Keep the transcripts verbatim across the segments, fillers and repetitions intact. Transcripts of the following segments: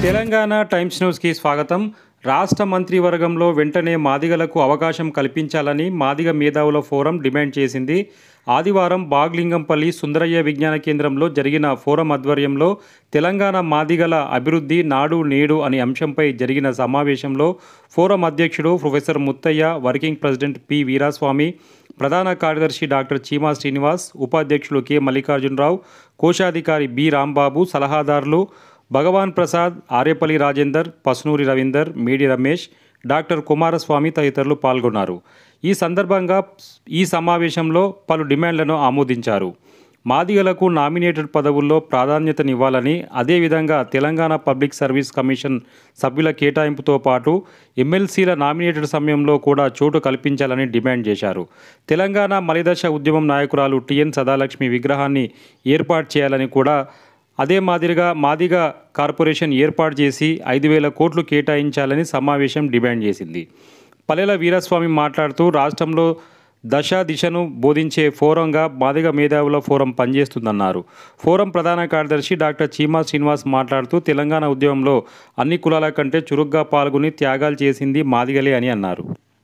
Telangana times న్యూస్కి స్వాగతం. రాష్ట్ర మంత్రివర్గంలో వెంటనే మాదిగలకు అవకాశం కల్పించాలని మాదిగ మేధావుల ఫోరం డిమాండ్ చేసింది. ఆదివారం బాగ్లింగంపల్లి సుందరయ్య విజ్ఞాన కేంద్రంలో జరిగిన ఫోరం ఆధ్వర్యంలో తెలంగాణ మాదిగల అభివృద్ధి నాడు నేడు అనే అంశంపై జరిగిన సమావేశంలో ఫోరం అధ్యక్షుడు professor Muthaiah, working president P Veeraswamy, ప్రధాన కార్యదర్శి డాక్టర్ చీమా శ్రీనివాస్, ఉపాధ్యక్షులు కె మల్లికార్జునరావు, కోశాధికారి బి రాంబాబు, సలహాదారులు భగవాన్ ప్రసాద్, ఆరేపల్లి రాజేందర్, పసునూరి రవీందర్, మేడి రమేష్, డాక్టర్ కుమారస్వామి తదితరులు పాల్గొన్నారు. ఈ సందర్భంగా ఈ సమావేశంలో పలు డిమాండ్లను ఆమోదించారు. మాదిగలకు నామినేటెడ్ పదవుల్లో ప్రాధాన్యతనివ్వాలని, అదేవిధంగా తెలంగాణ పబ్లిక్ సర్వీస్ కమిషన్ సభ్యుల కేటాయింపుతో పాటు ఎమ్మెల్సీల నామినేటెడ్ సమయంలో కూడా చోటు కల్పించాలని డిమాండ్ చేశారు. తెలంగాణ మలిదశ ఉద్యమం నాయకురాలు టిఎన్ సదాలక్ష్మి విగ్రహాన్ని ఏర్పాటు చేయాలని కూడా, అదే మాదిరిగా మాదిగ కార్పొరేషన్ ఏర్పాటు చేసి ఐదు వేల కోట్లు కేటాయించాలని సమావేశం డిమాండ్ చేసింది. పల్లెల వీరస్వామి మాట్లాడుతూ రాష్ట్రంలో దశ దిశను బోధించే ఫోరంగా మాదిగ మేధావుల ఫోరం పనిచేస్తుందన్నారు. ఫోరం ప్రధాన కార్యదర్శి డాక్టర్ చీమా శ్రీనివాస్ మాట్లాడుతూ తెలంగాణ ఉద్యమంలో అన్ని కులాల కంటే చురుగ్గా పాల్గొని త్యాగాలు చేసింది మాదిగలే అని అన్నారు.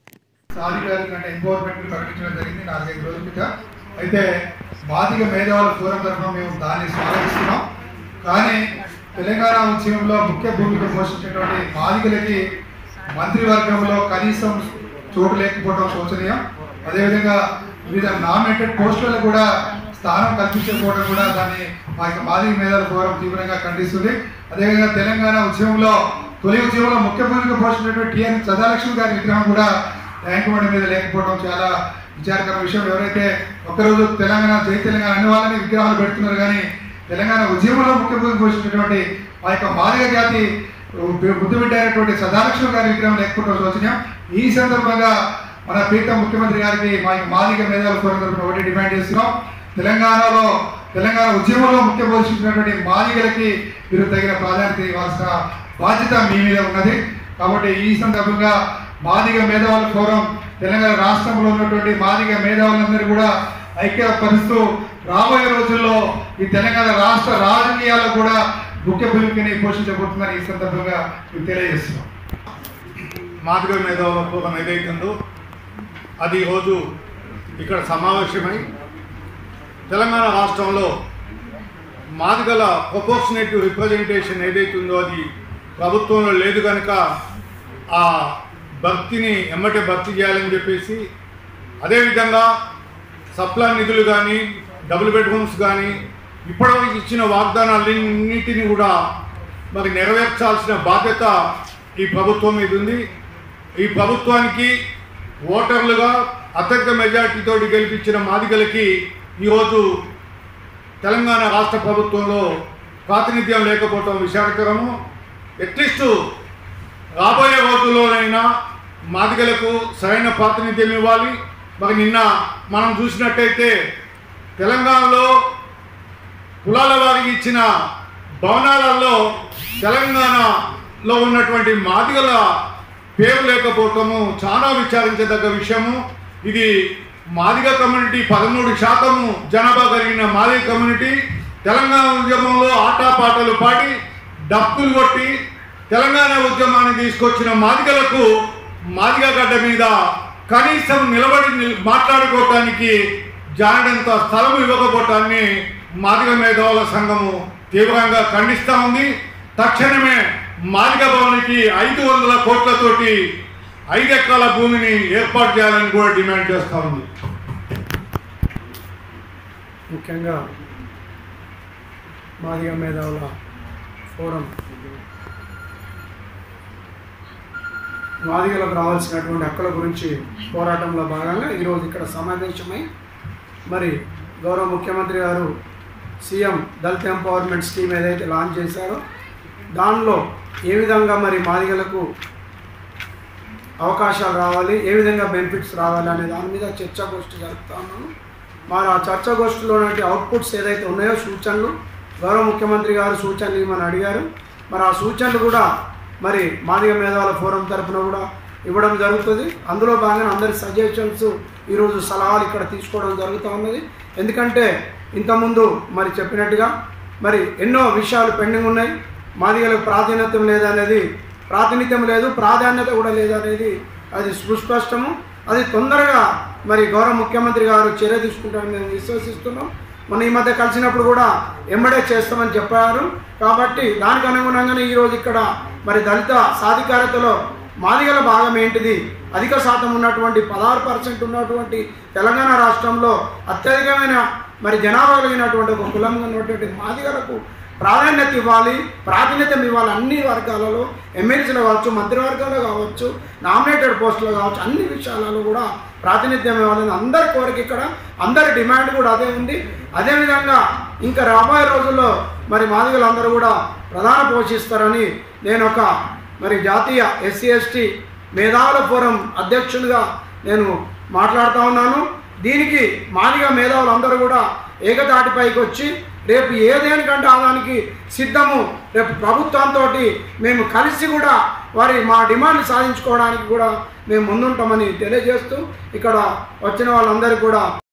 అయితే మాదిగ మేధావుల ఫోరం తరఫున మేము దాన్ని స్వాగతిస్తున్నాం. కానీ తెలంగాణ ఉద్యమంలో ముఖ్య భూమిక పోషించినటువంటి మాదిగలకి మంత్రివర్గంలో కనీసం చోటు లేకపోవడం శోచనీయం. అదేవిధంగా వివిధ నామినేటెడ్ పోస్టులలో కూడా స్థానం కల్పించకపోవడం కూడా దాన్ని మా యొక్క మాదిగ మేధావుల ఫోరం తీవ్రంగా ఖండిస్తుంది. అదేవిధంగా తెలంగాణ ఉద్యమంలో తొలి ఉద్యమంలో ముఖ్య భూమిక పోషించినటువంటి టిఎన్ సదాలక్ష్మి గారి విగ్రహం కూడా ట్యాంక్ బండి మీద లేకపోవడం చాలా విచారకర విషయం. ఎవరైతే ఒకరోజు తెలంగాణ జై తెలంగాణ అన్ని వాళ్ళని విగ్రహాలు పెడుతున్నారు, కానీ తెలంగాణ ఉద్యమంలో ముఖ్య భూమిక పోషించినటువంటి ఆ యొక్క మాదిగ జాతి బుద్ధి బిడ్డ అయినటువంటి సదాలక్ష్మి గారి విగ్రహం లేకపోవడం శోచనీయం. ఈ సందర్భంగా మన ప్రీతం ముఖ్యమంత్రి గారికి మా మాదిగ మేధావుల ఫోరం తరఫున ఒకటి డిమాండ్ చేస్తున్నాం. తెలంగాణలో తెలంగాణ ఉద్యమంలో ముఖ్య పోషించినటువంటి మాదిగలకి మీరు తగిన ప్రాధాన్యత ఇవ్వాల్సిన బాధ్యత మీ మీద ఉన్నది. కాబట్టి ఈ సందర్భంగా మాదిగ మేధావుల ఫోరం తెలంగాణ రాష్ట్రంలో ఉన్నటువంటి మాదిగ మేధావులందరూ కూడా ఐక్యపరుస్తూ రాబోయే రోజుల్లో ఈ తెలంగాణ రాష్ట్ర రాజకీయాల్లో కూడా ముఖ్య భూమికని పోషించబోతుందని ఈ సందర్భంగా మీకు తెలియజేస్తున్నాం. మాదిగ మేధావుల ఫోరం ఏదైతుందో అది ఈరోజు ఇక్కడ సమావేశమై తెలంగాణ రాష్ట్రంలో మాదిగల ప్రపోర్షనేటివ్ రిప్రజెంటేషన్ ఏదైతుందో అది ప్రభుత్వంలో లేదు కనుక ఆ భర్తీని ఎమ్మటే భర్తీ చేయాలని చెప్పేసి, అదేవిధంగా సప్లా నిధులు కానీ డబుల్ బెడ్రూమ్స్ కానీ ఇప్పటివరకు ఇచ్చిన వాగ్దానాలన్నింటినీ కూడా మరి నెరవేర్చాల్సిన బాధ్యత ఈ ప్రభుత్వం మీద ఉంది. ఈ ప్రభుత్వానికి ఓటర్లుగా అత్యధిక మెజార్టీతో గెలిపించిన మాదిగలకి ఈరోజు తెలంగాణ రాష్ట్ర ప్రభుత్వంలో ప్రాతినిధ్యం లేకపోవటం విషాదకరము. అట్లీస్ట్ రాబోయే రోజుల్లోనైనా మాదిగలకు సరైన ప్రాతినిధ్యం ఇవ్వాలి. మరి నిన్న మనం చూసినట్టయితే తెలంగాణలో కులాల వారికి ఇచ్చిన భవనాలలో తెలంగాణలో ఉన్నటువంటి మాదిగల పేరు లేకపోవటము చాలా విచారించదగ్గ విషయము. ఇది మాదిగ కమ్యూనిటీ పదమూడు శాతము జనాభా కలిగిన మాదిగ కమ్యూనిటీ తెలంగాణ ఉద్యమంలో ఆటపాటలు పాడి డప్పులు కొట్టి తెలంగాణ ఉద్యమాన్ని తీసుకొచ్చిన మాదిగలకు మాదిగ గడ్డ మీద కనీసం నిలబడి మాట్లాడుకోవటానికి జానడంత స్థలం ఇవ్వకపోవటాన్ని మాదిగ మేధావుల సంఘము తీవ్రంగా ఖండిస్తూ ఉంది. తక్షణమే మాదిగ భవనికి ఐదు వందల కోట్లతోటి ఐదు ఎకరాల భూమిని ఏర్పాటు చేయాలని కూడా డిమాండ్ చేస్తూ ఉంది. ముఖ్యంగా మాదిగ మేధావుల ఫోరం మాదిగలకు రావాల్సినటువంటి హక్కుల గురించి పోరాటంలో భాగంగా ఈరోజు ఇక్కడ సమావేశమై మరి గౌరవ ముఖ్యమంత్రి గారు సీఎం దళిత ఎంపవర్మెంట్ స్కీమ్ ఏదైతే లాంచ్ చేశారో దానిలో ఏ విధంగా మరి మాదిగలకు అవకాశాలు రావాలి, ఏ విధంగా బెనిఫిట్స్ రావాలి అనే దాని మీద చర్చాగోష్ఠి జరుపుతా ఉన్నాను. మరి ఆ చర్చాగోష్ఠిలో అవుట్పుట్స్ ఏదైతే ఉన్నాయో సూచనలు గౌరవ ముఖ్యమంత్రి గారు సూచనలు ఇవ్వమని అడిగారు. మరి ఆ సూచనలు కూడా మరి మాదిగ మేధావుల ఫోరం తరఫున కూడా ఇవ్వడం జరుగుతుంది. అందులో భాగంగా అందరి సజెషన్స్ ఈరోజు సలహాలు ఇక్కడ తీసుకోవడం జరుగుతూ ఉన్నది. ఎందుకంటే ఇంతకుముందు మరి చెప్పినట్టుగా మరి ఎన్నో విషయాలు పెండింగ్ ఉన్నాయి. మాదిగలకు ప్రాధాన్యత లేదనేది ప్రాతినిధ్యం లేదు, ప్రాధాన్యత కూడా లేదనేది అది సుస్పష్టము. అది తొందరగా మరి గౌరవ ముఖ్యమంత్రి గారు చర్య తీసుకుంటారని మేము విశ్వసిస్తున్నాం. మన ఈ మధ్య కలిసినప్పుడు కూడా ఎమ్మడే చేస్తామని చెప్పారు. కాబట్టి దానికి అనుగుణంగానే ఈరోజు ఇక్కడ మరి దళిత సాధికారతలో మాదిగల భాగం ఏంటిది, అధిక శాతం ఉన్నటువంటి పదహారు పర్సెంట్ ఉన్నటువంటి తెలంగాణ రాష్ట్రంలో అత్యధికమైన మరి జనాభా కలిగినటువంటి ఒక కులంగా ఉన్నటువంటి మాదిగలకు ప్రాధాన్యత ఇవ్వాలి, ప్రాతినిధ్యం ఇవ్వాలి. అన్ని వర్గాలలో ఎమ్మెల్సీలు కావచ్చు, మంత్రివర్గాలు కావచ్చు, నామినేటెడ్ పోస్టులు కావచ్చు, అన్ని విషయాలలో కూడా ప్రాతినిధ్యం ఇవ్వాలని అందరి కోరిక, ఇక్కడ అందరి డిమాండ్ కూడా అదే ఉంది. అదేవిధంగా ఇంకా రాబోయే రోజుల్లో మరి మాదిగలందరూ కూడా ప్రధాన పోషిస్తారని నేను ఒక మరి జాతీయ ఎస్సీ ఎస్టీ మేధావుల ఫోరం అధ్యక్షునిగా నేను మాట్లాడుతూ ఉన్నాను. దీనికి మాదిగ మేధావులందరూ కూడా ఏకతాటిపైకి వచ్చి రేపు ఏదేనికంటే ఆదానికి సిద్ధము. రేపు ప్రభుత్వంతో మేము కలిసి కూడా వారి మా డిమాండ్ సాధించుకోవడానికి కూడా మేము ముందుంటామని తెలియజేస్తూ ఇక్కడ వచ్చిన వాళ్ళందరికీ కూడా